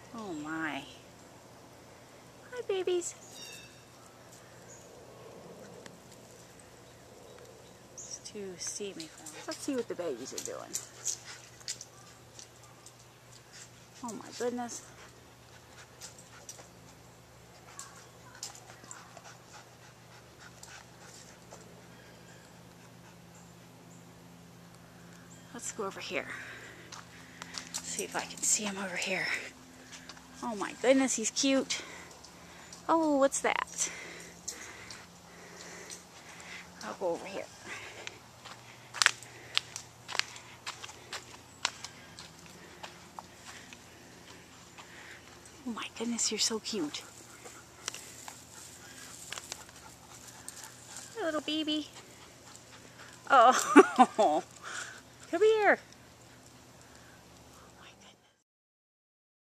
Oh my. Hi, babies. It's too steamy for them. Let's see what the babies are doing. Oh my goodness. Let's go over here. See if I can see him over here. Oh my goodness, he's cute. Oh, what's that? I'll go over here. Oh my goodness, you're so cute. Hey, little baby. Oh, come here.